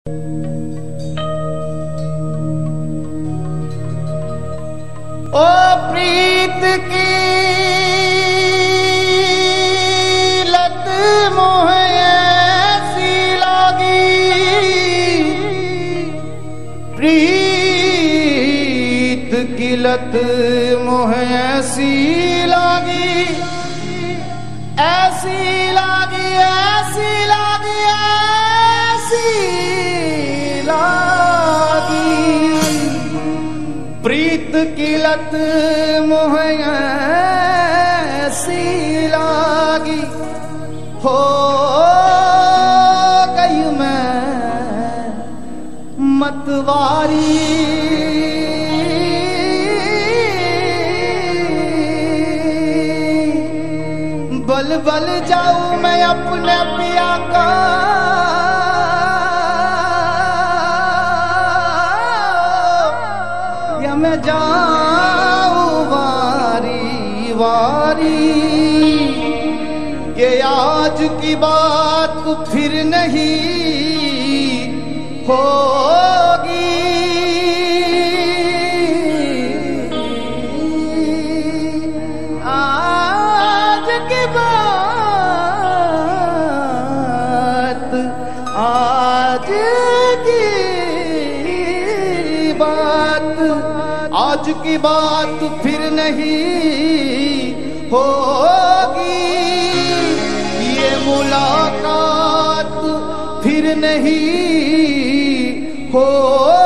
ओ प्रीत की लत मोह ऐसी लागी, प्रीत की लत मोह ऐसी लागी, ऐसी लागी, ऐसी लागी, ऐसी लागी। प्रीत की लत मोह ऐसी लागी, हो गई मैं मतवारी। बल बल जाऊं मैं अपने पिया का, या मैं जाऊं वारी वारी। ये आज की बात फिर नहीं होगी, आज की बात, आज की बात, आज की बात फिर नहीं होगी। ये मुलाकात फिर नहीं होगी।